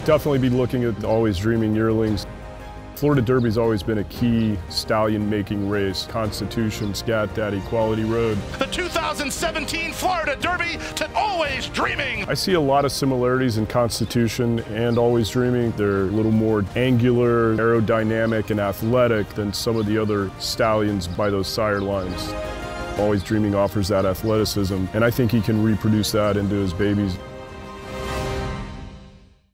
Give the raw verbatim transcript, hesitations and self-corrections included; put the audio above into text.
definitely be looking at Always Dreaming yearlings. Florida Derby's always been a key stallion-making race. Constitution, Scat Daddy, Quality Road. The two thousand seventeen Florida Derby to Always Dreaming. I see a lot of similarities in Constitution and Always Dreaming. They're a little more angular, aerodynamic, and athletic than some of the other stallions by those sire lines. Always Dreaming offers that athleticism, and I think he can reproduce that into his babies.